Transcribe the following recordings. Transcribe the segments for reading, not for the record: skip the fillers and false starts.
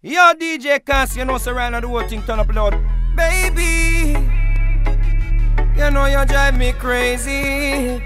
Yo, DJ Cass, you know, surround the whole thing, turn up loud. Baby, you know you drive me crazy.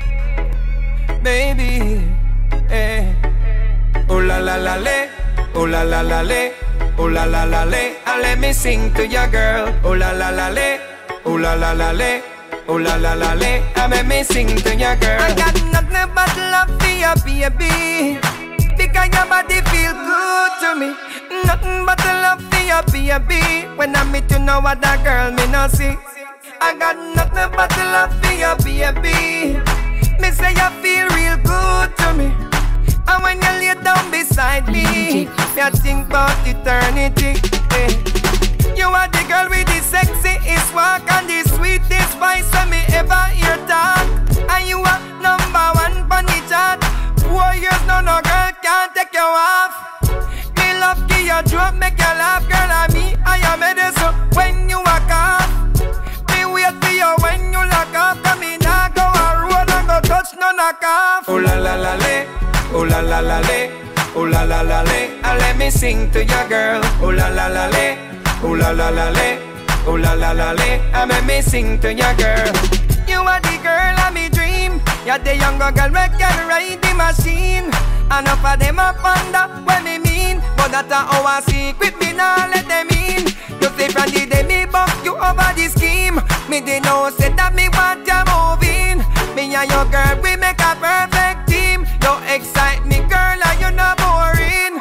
Baby, eh. Oh la la la le, oh la la la le, oh la la la le. And let me sing to ya, girl. Oh la la la le, oh la la la le, oh la la la le. And let me sing to ya, girl. I got nothing but love for you, baby. Because your body feel good to me. Nothing but love for you, baby. When I meet you, know what that girl me no see. I got nothing but love for you, baby. Me say you feel real good to me. And when you lay down beside me, I think about eternity. Eh. You are the girl with the sexiest walk and the sweetest voice when me ever hear talk. And you are number one on the chart. 4 years now, no girl can't take you off. Me love give you joke, make you laugh, girl. And me, I am medicine when you walk off. Me wait for you when you lock off. Come in, I go a road and go touch no knock off. Oh la la la le, oh la la la le, oh la la la le. And let me sing to you, girl. Oh la la la le, oh la la la le, oh la la la le. And let me sing to you, girl. You are the girl of me dream. You're the younger girl who can ride the machine. Enough of them up under what me mean. But that's our secret, me nah let them in. You say from the day me buck you over the scheme. Me they know say that me want you moving. Me and your girl, we make a perfect team. You excite me, girl, and you're not boring.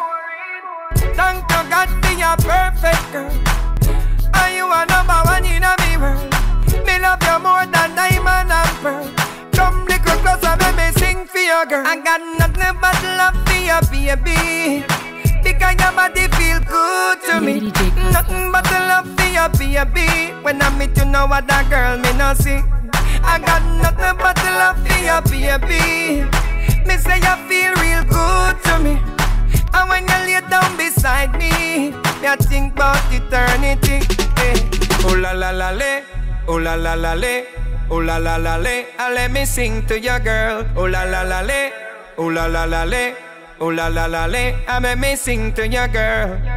Thank you God for your perfect girl. And you are number one in a me world. Me love you more than diamond and pearl. Come little closer, let me sing for you, girl. I got nothing but love for you, baby. Because your body feel good to me. Nothing but love for you, baby. When I meet you, know what that girl me no see. I got nothing but love for you, baby. Me say you feel real good to me. And when you lay down beside me, I think about eternity. Eh. Oh la la la le, oh la la la le, oh la la la le. And let me sing to you, girl. Oh la la la le, oh la la la le, oh la la la le. And let me sing to you, girl.